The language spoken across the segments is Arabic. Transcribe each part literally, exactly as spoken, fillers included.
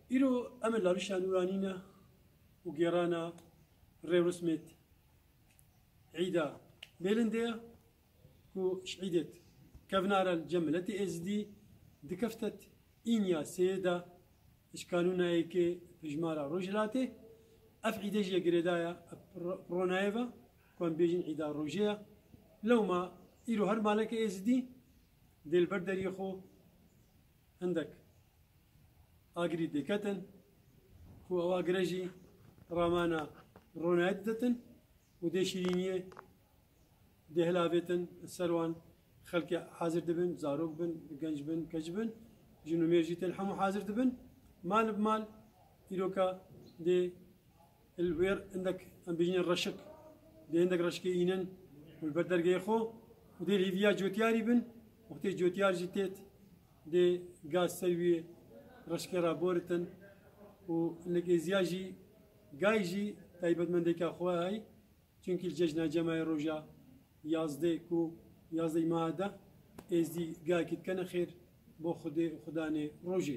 إيرو أمل لارشة نورانينا وجيرانا ريروسميت عيدا بيلنديا كو شعيدت كفنارا الجملة إز دي دكفتت إنيا سيدا إشكانونا إيكي بجمارا روجلاتي أف عيداجيا جريدايا برونايفا كون بيجين عيدا روجيا لو ما إيرو هر مالك إز دي ديل بردري خو عندك أجري ديكتن هو أواجرجي رامانا رونادتن ودي شيرينية دي هلافيتن السروان خلق حاضر دبن زاروك بن جنج بن كجبن جنو ميرجيتن حمو حاضر دبن مال بمال إيروكا دي الوير عندك أم بيجين الرشك دي عندك رشكي إينن والبردر جيخو ودي الهيفيا جوتياري بن وقتي جوتيار جيتيت دي غاز سلوي رشكرا بورتن ونك إزياجي جايجي تايبت من ديكا خواهي چونك الججنا جماعي روجا يازدي كو يازدي ماده ازدي جاكيت كان خير بو خدي خداني روجي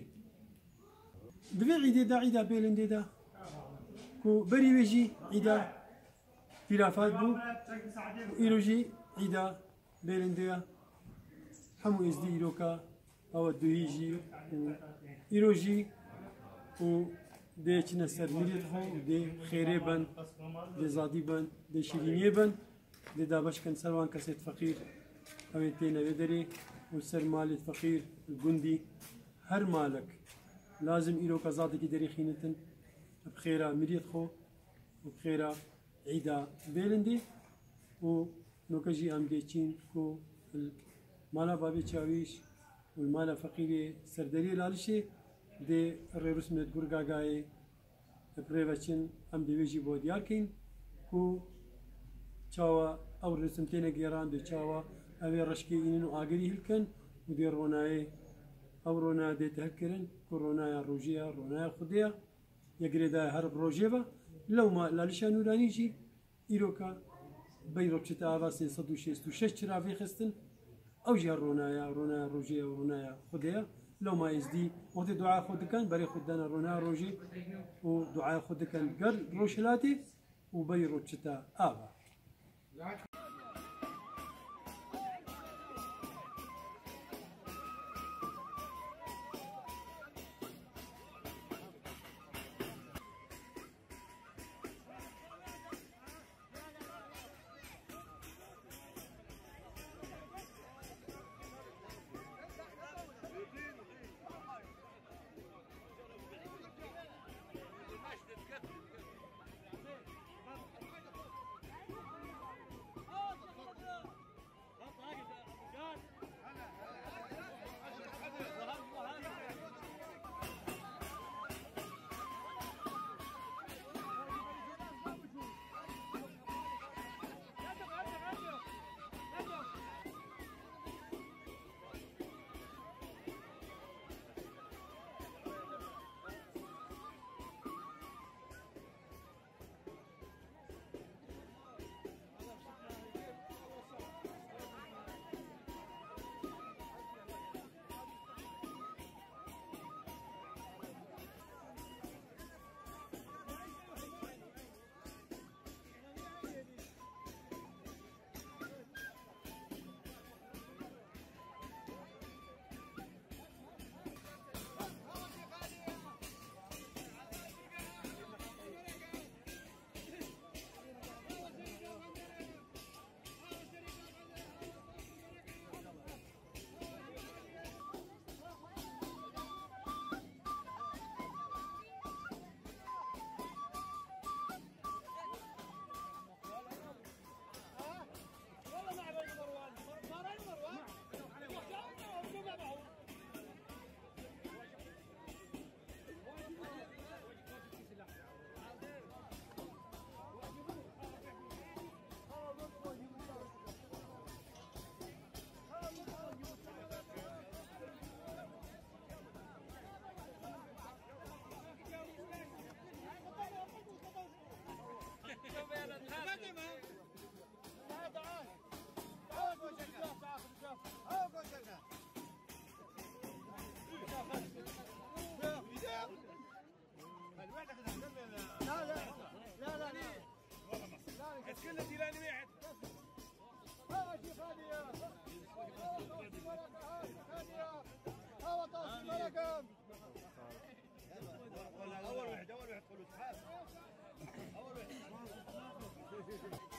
بفي عيدي دا عيدا بيلندي دا كو بري ويجي عيدا خلافات بو إيروجي عيدا بيلندي حمو ازدي إيروكا أو الدويجي إيروجي و دي چنا سر ميريت خو دي خيري بن دي زادي بن دي شيريني بن دي دابش كان سروان كسيت فقير اويتين ودري وسر مالت فقير الجندي هر مالك لازم إيرو كزادي كي دري خينتن بخيرا ميريت خو وبخيرا عيدا بيلندي و نوكجي ام ديچين كو مالا بابي چاويش والمالا فقيري سردري لالشي دي ريروسمت غورغاغاي بريفاتشن ام ديويجي بودياركين كو تشاوا او رسمتين جيران دي تشاوا اوي رشكي انو اغري هلكن ودي روناي او رونا دي تهكرن كورونا روجيا رونا خديا يجريدا هرب روجيفا لو ما لالشانو دانيجي ايروكا بيروتشتا افاسي صدو شيستو شش ترافي خستن او جي رونايا رونا روجيا ورونا خديا لو ما يزدي وقت دعاء خود كان بري خدنا رونا روجي ودعاء خود كان قر روشلاتي وبيروتشتا آبا اول واحد اول واحد تقول له تحاب اول واحد